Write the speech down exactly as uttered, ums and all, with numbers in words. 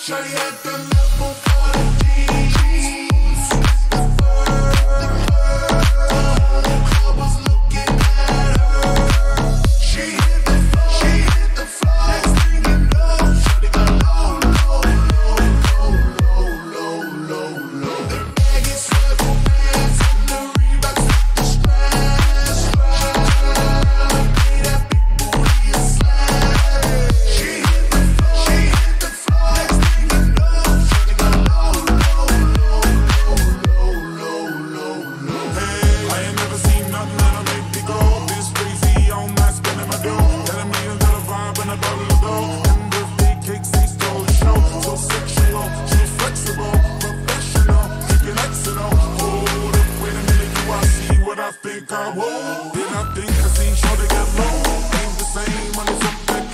Shawty had them apple colored jeans, the fur, the fur. I was looking at her. She hit the floor, she hit the floor. Next thing you know, shawty got low, low, low, low, low, low, low. The baggy sweater pants and the Reeboks with the straps. Made that big booty a slap. She hit the floor, she hit the floor. Next thing you know, shawty got low, low, low, low, low, low, low. Hey, I ain't never seen nothing that'll make me go this crazy. I'm not spending my dough. Got a million dollar vibe and a bottle of gold. And birthday cakes, they stole the show. So sexual, she's flexible, professional, keeping excellent. Hold up, wait a minute, do I see what I think I will? Then I think I see shorty get low. Ain't the same, money's up that